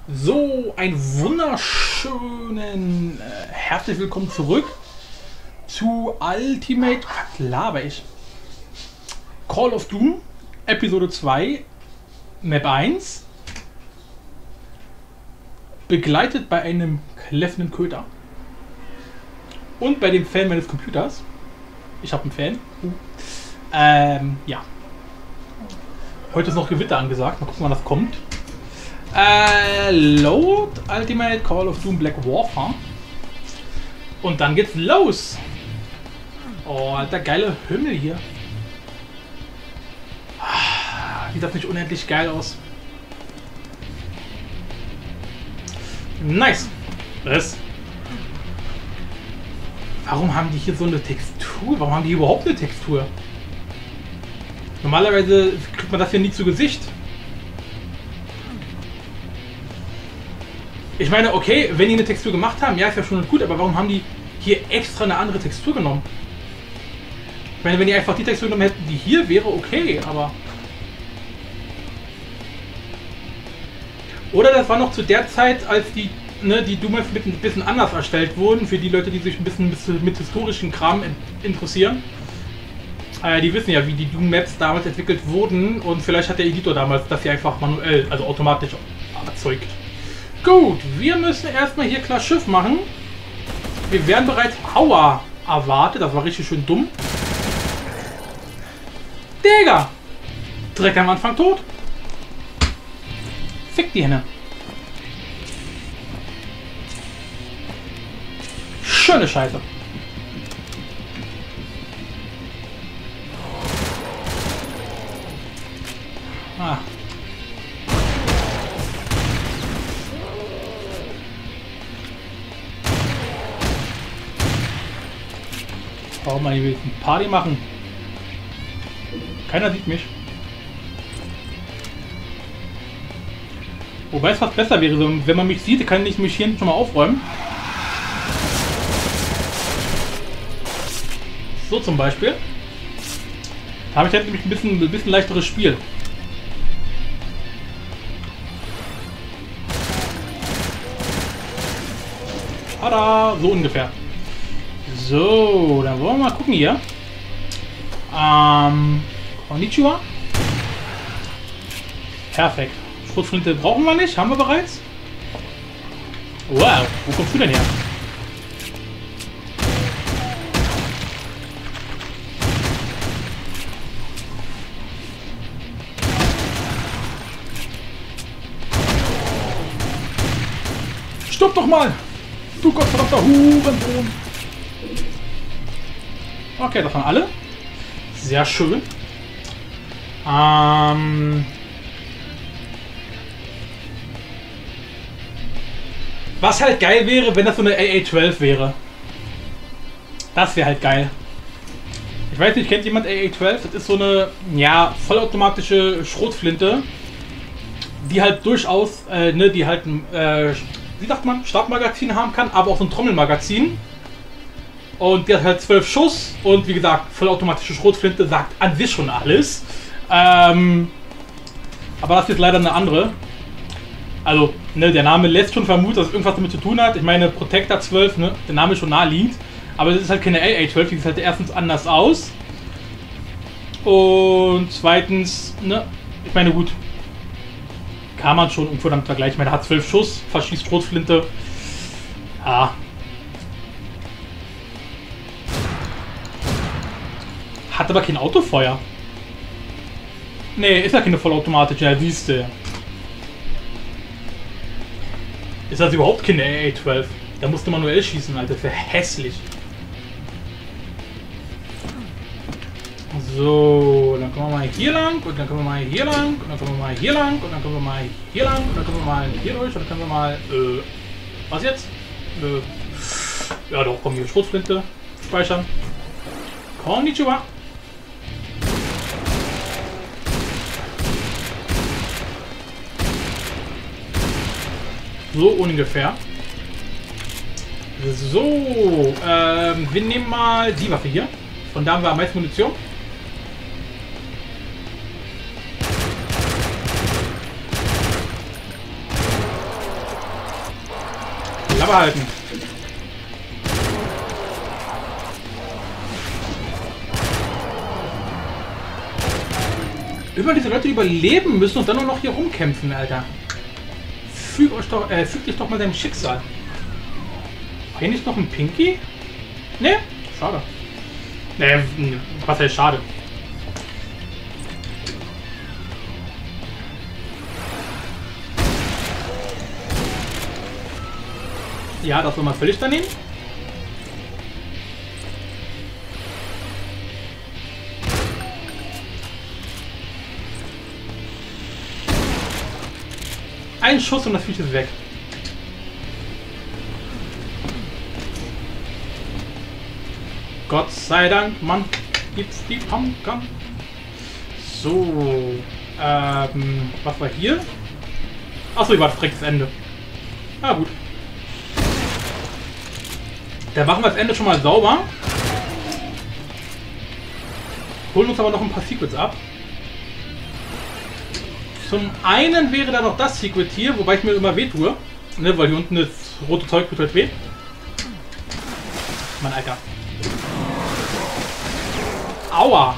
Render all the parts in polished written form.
So, einen wunderschönen herzlich willkommen zurück zu Ultimate, was laber ich? Call of Doom, Episode 2, Map 1, begleitet bei einem kläffenden Köter und bei dem Fan meines Computers. Ich habe einen Fan. Ja. Heute ist noch Gewitter angesagt, mal gucken, wann das kommt. Load Ultimate Call of Doom Black Warfare. Und dann geht's los. Oh, alter, geile Himmel hier. Sieht das nicht unendlich geil aus? Nice. Was? Warum haben die hier so eine Textur? Warum haben die überhaupt eine Textur? Normalerweise kriegt man das hier nie zu Gesicht. Ich meine, okay, wenn die eine Textur gemacht haben, ja, ist ja schon gut, aber warum haben die hier extra eine andere Textur genommen? Ich meine, wenn die einfach die Textur genommen hätten, die hier wäre, okay, aber... Oder das war noch zu der Zeit, als die Doom-Maps ein bisschen anders erstellt wurden, für die Leute, die sich ein bisschen mit historischen Kram interessieren. Die wissen ja, wie die Doom-Maps damals entwickelt wurden und vielleicht hat der Editor damals das hier einfach manuell, also automatisch erzeugt. Gut, wir müssen erstmal hier klar Schiff machen. Wir werden bereits Aua erwartet. Das war richtig schön dumm. Digga! Direkt am Anfang tot. Fick die Henne. Schöne Scheiße. Ah. Warum mal hier ein Party machen? Keiner sieht mich. Wobei es fast besser wäre, wenn man mich sieht, kann ich mich hier schon mal aufräumen. So zum Beispiel. Da habe ich jetzt nämlich ein bisschen leichteres Spiel. Tada! So ungefähr. So, dann wollen wir mal gucken hier. Konnichiwa. Perfekt. Schrotflinte brauchen wir nicht, haben wir bereits. Wow, wo kommst du denn her? Stopp doch mal! Du gottverdammter Hurensohn! Okay, das waren alle. Sehr schön. Was halt geil wäre, wenn das so eine AA-12 wäre. Das wäre halt geil. Ich weiß nicht, kennt jemand AA-12? Das ist so eine, ja, vollautomatische Schrotflinte, die halt durchaus, die halt ein, wie sagt man, Startmagazin haben kann, aber auch so ein Trommelmagazin. Und die hat halt 12 Schuss und wie gesagt, vollautomatische Schrotflinte sagt an sich schon alles. Aber das ist leider eine andere. Also, der Name lässt schon vermuten, dass es irgendwas damit zu tun hat. Ich meine, Protector 12, der Name ist schon naheliegend. Aber das ist halt keine AA-12, die sieht halt erstens anders aus. Und zweitens, ich meine, gut, kann man schon irgendwo damit vergleichen. Ich meine, hat 12 Schuss, verschießt Schrotflinte. Ja. Hat aber kein Autofeuer. Nee, ist ja keine vollautomatische, ja, siehst du. Ist das überhaupt keine AA-12? Da musste man manuell schießen, Alter, für hässlich. So, dann kommen wir mal hier lang und dann kommen wir mal hier lang und dann kommen wir mal hier lang und dann kommen wir mal hier lang und dann kommen wir mal hier durch und dann können wir mal, was jetzt? Ja doch, komm hier, Schrotflinte, speichern. Konnichiwa. So ungefähr. So, wir nehmen mal die Waffe hier. Von da haben wir am meisten Munition. Klappe halten. Immer diese Leute, die überleben müssen und dann nur noch hier rumkämpfen, Alter. Fügt dich doch mal deinem Schicksal. War hier nicht noch ein Pinky? Ne? Schade. Ne, was heißt schade? Ja, das war mal völlig daneben. Ein Schuss und das Viech ist weg. Gott sei Dank, Mann, gibt's die Pumpgun. So, was war hier? Achso, ich war direkt das Ende. Ah, gut. Dann machen wir das Ende schon mal sauber. Holen uns aber noch ein paar Secrets ab. Zum einen wäre da noch das Secret hier, wobei ich mir immer weh tue. Ne, weil hier unten das rote Zeug tut halt weh. Mann, Alter. Aua.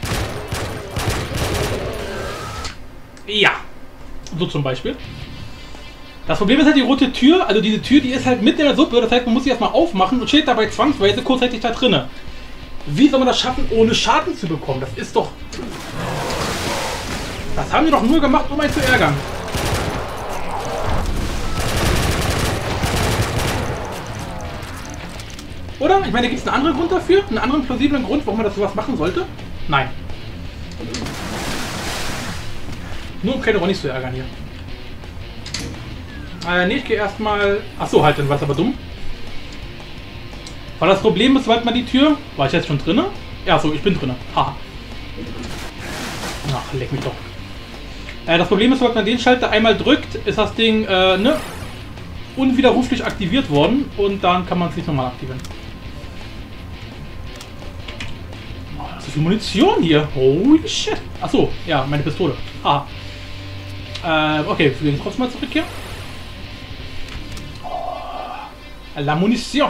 Ja. So zum Beispiel. Das Problem ist halt die rote Tür, also diese Tür, die ist halt mitten in der Suppe, das heißt, man muss sie erstmal aufmachen und steht dabei zwangsweise kurzzeitig da drinne. Wie soll man das schaffen, ohne Schaden zu bekommen? Das ist doch... Das haben die doch nur gemacht, um einen zu ärgern. Oder? Ich meine, gibt es einen anderen Grund dafür? Einen anderen plausiblen Grund, warum man das sowas machen sollte? Nein. Nur um keine Ronny zu ärgern hier. Ne, ich gehe erstmal... Achso, halt, dann war es aber dumm. Weil das Problem ist, sobald man die Tür... War ich jetzt schon drinne? Ja, so, ich bin drinne. Haha. Ach, leck mich doch. Das Problem ist, sobald man den Schalter einmal drückt, ist das Ding, ne? Unwiderruflich aktiviert worden. Und dann kann man es nicht nochmal aktivieren. Oh, so viel Munition hier. Holy shit. Achso, ja, meine Pistole. Haha. Okay, wir gehen trotzdem mal zurück hier. La Munition.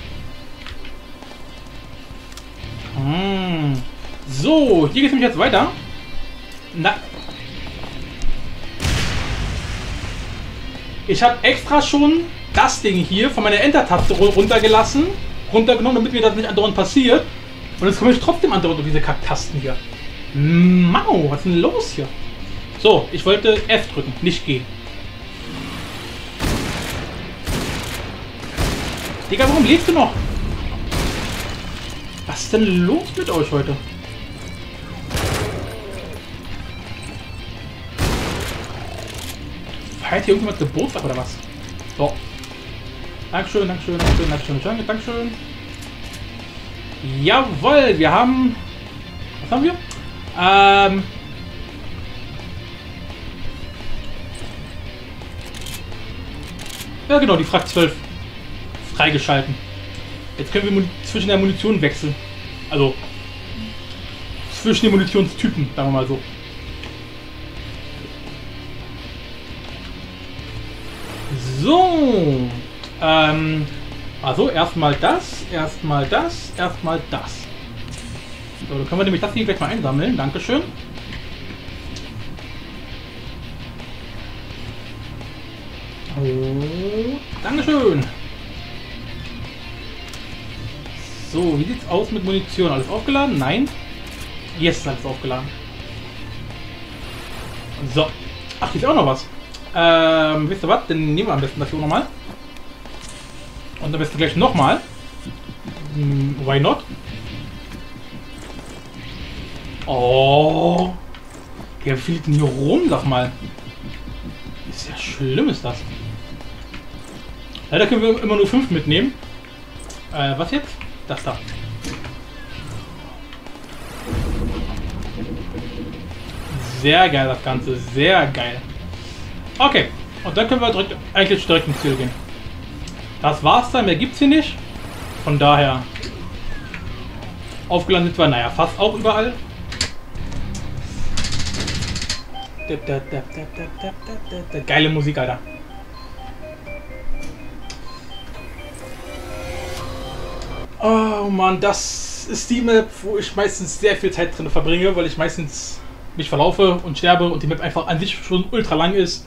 So, hier geht es nämlich jetzt weiter. Na. Ich habe extra schon das Ding hier von meiner Enter-Taste runtergenommen, damit mir das nicht andauernd passiert. Und jetzt komme ich trotzdem andauernd auf diese Kacktasten hier. Mau, was ist denn los hier? So, ich wollte F drücken, nicht G. Digga, warum lebst du noch? Was ist denn los mit euch heute? Feiert hier irgendjemand Geburtstag oder was? So. Dankeschön, Dankeschön, Dankeschön, Dankeschön, Dankeschön. Jawohl, wir haben... Was haben wir? Ja genau, die Frag 12 freigeschalten. Jetzt können wir zwischen der Munition wechseln. Also zwischen den Munitionstypen, sagen wir mal so. So. Also erstmal das, erstmal das, erstmal das. So, dann können wir nämlich das hier gleich mal einsammeln. Dankeschön. Oh, Dankeschön. So, wie sieht's aus mit Munition? Alles aufgeladen? Nein. Yes, alles aufgeladen. So. Ach, hier ist auch noch was. Wisst ihr was? Dann nehmen wir am besten das hier nochmal. Und am besten gleich nochmal. Why not? Oh. Ja, wie viel liegt denn hier rum, sag mal? Ist ja schlimm, ist das. Leider können wir immer nur 5 mitnehmen. Was jetzt? Das da. Sehr geil, das Ganze. Sehr geil. Okay. Und dann können wir eigentlich direkt ins Ziel gehen. Das war's dann. Mehr gibt's hier nicht. Von daher. Aufgeladen sind wir, naja, fast auch überall. Geile Musik, Alter. Oh Mann, das ist die Map, wo ich meistens sehr viel Zeit drin verbringe, weil ich meistens mich verlaufe und sterbe und die Map einfach an sich schon ultra lang ist.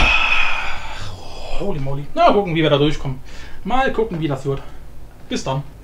Holy moly. Na, gucken, wie wir da durchkommen. Mal gucken, wie das wird. Bis dann.